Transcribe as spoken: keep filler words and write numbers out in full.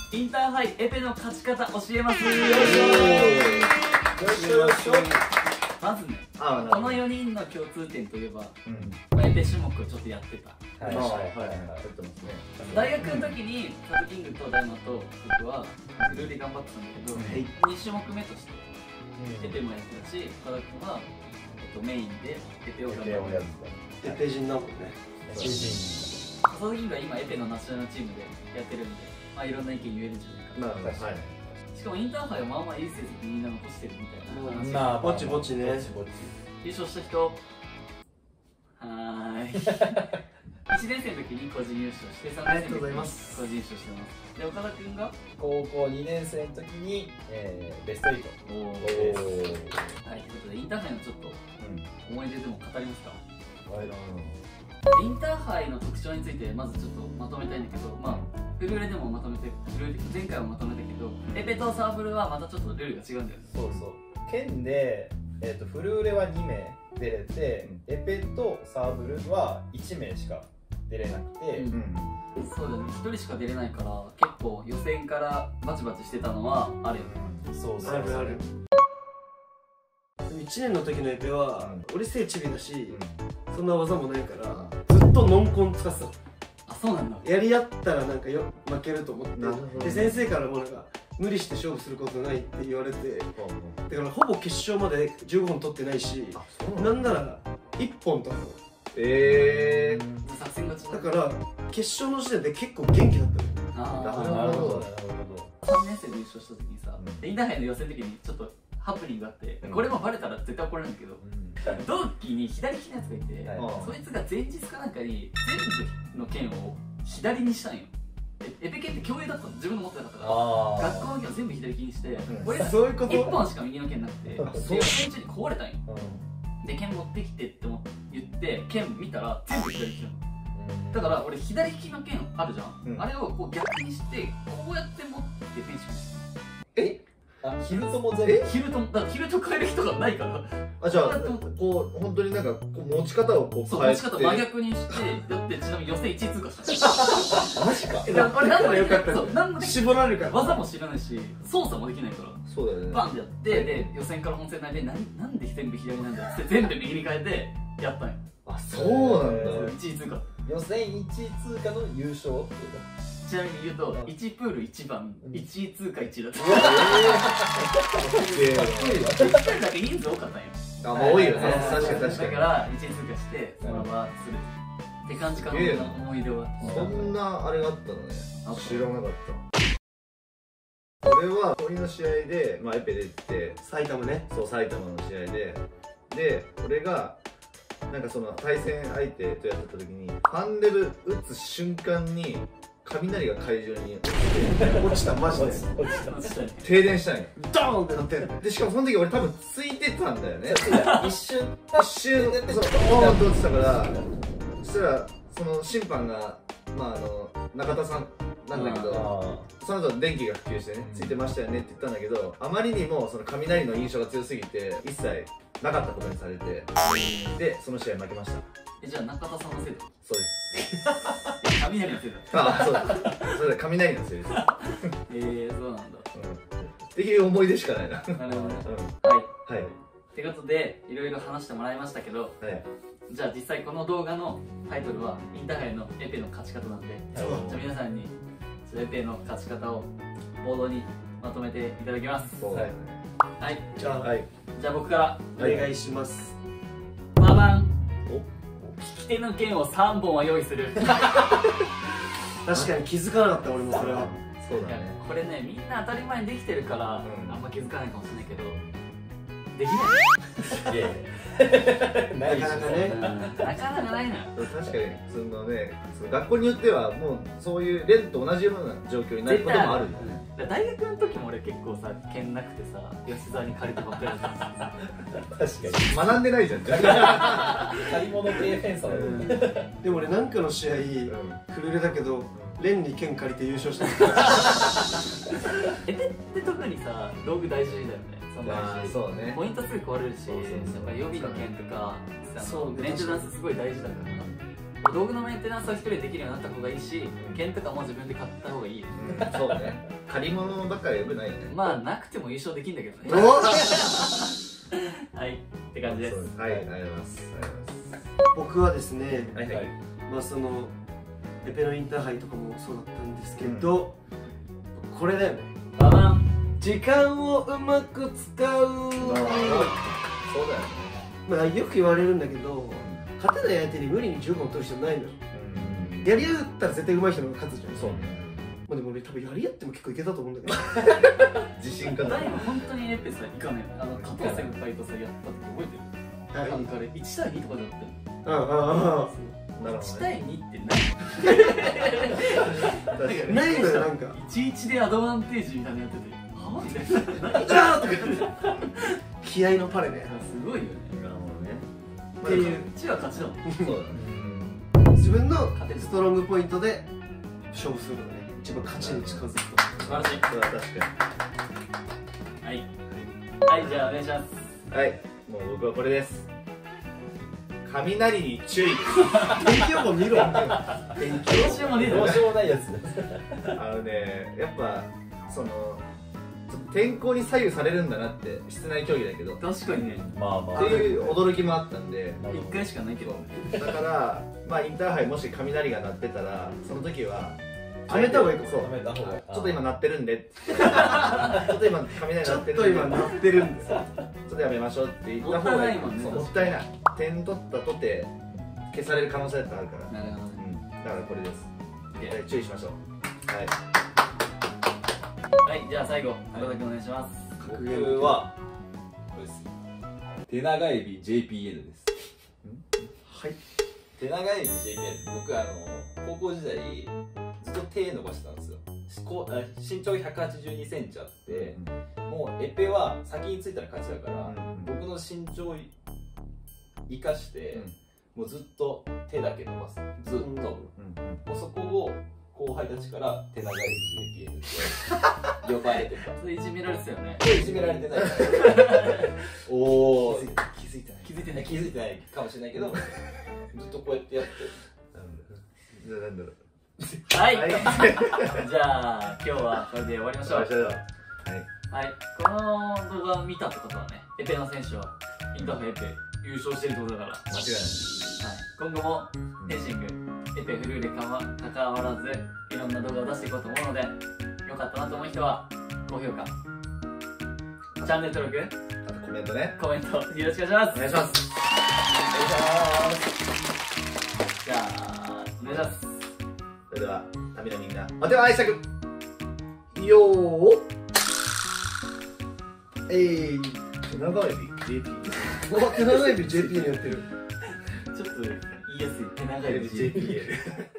インターハイエペの勝ち方教えます。まずね、このよにんの共通点といえば、エペ種目をちょっとやってた。大学の時にカズキングと大魔と僕はフルーレ頑張ってたんだけど、に種目目としてエペもやってたし、岡田君はメインでエペを頑張ってた。 エペ人だもんね。 カズキングは今エペのナショナルチームでやってるんで、まあいろんな意見言えるんじゃないかな。しかもインターハイはまあまあいい成績みんな残してるみたいな話。 ぼちぼちね。 優勝した人。はーい。いちねん生の時に個人優勝して、さんねん生の時に個人優勝してます。で、岡田君が高校にねん生の時に、えー、ベストエイト。おー。はい、ということでインターハイのちょっと思い出でも語りますか。 はい。 インターハイの特徴についてまずちょっとまとめたいんだけど、まあフルーレでもまとめて、フルーレ前回もまとめたけど、エペとサーブルはまたちょっとルールが違うんだよね。 そうそう。県で、えー、とフルーレはにめい出れて、うん、エペとサーブルはいちめいしか出れなくて、うんうん、そうだね、ひとりしか出れないから結構予選からバチバチしてたのはあるよね。 そうそう、 あるある。いちねんの時のエペは、うん、俺背チビだし、うん、そんな技もないからずっとノンコン使ってたの。 あ、そうなんだ。 やり合ったらなんかよ負けると思って、で先生からもなんか無理して勝負することないって言われて、だからほぼ決勝までじゅうごほん取ってないし、なんならいっぽんとか。 ええー、 作戦勝ちだから決勝の時点で結構元気だったの。 ああ、なるほど。さんねん生で優勝した時にさ、インターハイの予選の時にちょっとハプニングがあって、これもバレたら絶対怒られるんだけど、同期に左利きのやつがいて、そいつが前日かなんかに全部の剣を左にしたんよ。エペ剣って共有だったの、自分の持ってなかったから、学校の剣を全部左利きにして、俺らいっぽんしか右の剣なくて、予選中に壊れたんよ。で、剣持ってきてって言って剣見たら全部左利きなの。だから俺左利きの剣あるじゃん、あれをこう逆にしてこうやって持ってフェンシングして。 え、あ、ヒルトも全部、 ヒルト、だからヒルト変える人がないから。 あ、じゃあこう本当になんかこう持ち方をこう変えて、 持ち方真逆にしてやって、ちなみに予選いちい通過したマジか。 これ何でもよかった。 何も絞られるから技も知らないし操作もできないから、 そうだよね、 バンってやって、で予選から本戦内でなんなんで全部左なんだって全部右に変えてやったんよ。 あ、そうなんだ。 いちい通過。 予選いちい通過の優勝。 ちなみに言うといちプールいちばん、いちい通過いちいだった。 ええ、 ひとりだけ人数多かったんよ。 あ、もう多いよね。確かに確かに。 だからいちい通過してそのままするって感じかな。思い出はそんなあれがあったのね。知らなかった。俺は鳥の試合で、まあ、エペ出て埼玉ね。 そう、埼玉の試合でで、俺がなんかその対戦相手とやってた時にハンデル打つ瞬間に雷が会場に落ちた。マジで停電したんよ。 ドーンってなってんで、しかもその時俺多分ついてたんだよね。 一瞬一瞬そうドーンって落ちたから、そしたらその審判がまああの中田さんなんだけど、その後電気が普及してね、ついてましたよねって言ったんだけど、あまりにもその雷の印象が強すぎて一切なかったことにされて、でその試合負けました。 え、じゃあ中田さんのせいだ。 そうです。 雷のせいだ。 ああ、そうです。それで雷のせいです。 ええ、そうなんだ。 っていう思い出しかないな。なるほどね。 はいはい。ってことでいろいろ話してもらいましたけど、じゃあ実際この動画のタイトルはインターハイのエペの勝ち方なんで、じゃあ皆さんにエペの勝ち方をボードにまとめていただきます。はい。 じゃあじゃあ僕からお願いします。 ババン。利き手の剣をさんぼんは用意する。 確かに気づかなかった。俺もそれは。 そうだね。 これね、みんな当たり前にできてるからあんま気づかないかもしれないけど、できない。いやいや、なかなかね、なかなかないのよ。 確かにそのね、学校によってはもうそういうレンと同じような状況になることもある。 大学の時も俺結構さ、剣なくてさ、吉沢に借りてばっかりだったんですよ。 確かに学んでないじゃん。 借り物系フェンサー。 でも俺なんかの試合フルレだけどレンに剣借りて優勝した。 エペって特にさ、道具大事だよね。 そうね。 ポイントすぐ壊れるし、やっぱり予備の剣とかメンテナンスすごい大事だから、道具のメンテナンスは一人でできるようになった方がいいし、剣とかも自分で買った方がいいよ。 そうね。 借り物ばっかりよくないよね。 まあなくても優勝できんだけどね。はいって感じです。 はい、ありがとうございます。 僕はですね、 はいはい。 まあそのエペのインターハイとかもそうだったんですけど、これだよね。 ババン。 時間をうまく使う。 そうだよね。 まあよく言われるんだけど、勝てない相手に無理にじゅうごん取る必要ないのよ。やり合ったら絶対上手い人の方が勝つじゃん。そうね。まあでも俺多分やり合っても結構いけたと思うんだけど。 自信かな。 大悟本当にエペさいかね、あの加藤先輩とさやったって覚えてる？はい。なんかあれいちたいにとかだったよ。 うんうんうん。 いちたいにって何？ないのよなんか。 いちいちでアドバンテージみたいなやってて、はみたいな。 何だーとか言って。気合のパレね。 すごいよね。 なるほどね。 っていう。こっちは勝ちだもん。そうだね。 自分のストロングポイントで勝負するのがね、一番勝ちに近づくと。 素晴らしい。 それは確かに。はい。はい、じゃあお願いします。 はい、もう僕はこれです。雷に注意。 天気予報見ろ。 どうしようもねえだろ。 どうしようもないやつ。 あのね、やっぱその天候に左右されるんだなって、室内競技だけど。 確かにね。 まあまあ。 っていう驚きもあったんで。 一回しかないけど。 だからまあインターハイもし雷が鳴ってたら、その時は止めた方がいいか。 そう。 止めた方が。 ちょっと今鳴ってるんで。ちょっと今雷鳴ってるんで。 ちょっと今鳴ってるんで。 ちょっとやめましょうって言った方がいいもんね。もったいない。点取ったとて消される可能性だってあるから。 なるほど。 うん。だからこれです。注意しましょう。はい。 はい、じゃあ最後、中田君お願いします。 僕はこれです。手長エビ ジェイピーエル です。 はい。 手長エビ ジェイピーエル です。僕あの高校時代ずっと手伸ばしてたんですよ。こう身長ひゃくはちじゅうにセンチあって、もうエペは先についたら勝ちだから、僕の身長を生かして、もうずっと手だけ伸ばす。ずっと。もうそこを後輩たちから手長エビ ジェイピーエル って呼ばれてた。 それいじめられてたよね。 いじめられてない。 おお。 気づいてない。 気づいてない。 気づいてないかもしれないけど、ずっとこうやってやって。 なんだろう。 はい。じゃあ今日はこれで終わりましょう。はい。はい。この動画を見たってことはね、エペの選手はインターハイエペ優勝してるってことだから。 間違いない。 はい。今後もフェンシング、エペフルーレかわ関わらずいろんな動画を出していこうと思うので、よかったなと思う人は高評価、チャンネル登録、 あとコメントね。 コメントよろしくお願いします。 お願いします。 じゃあお願いします。 それでは旅のみんな、お手を拝借。よー。 えい。 手長エビ ジェイピー。 お、手長エビ ジェイピー にやってる。 ちょっと言いやすい手長いジェイピーエル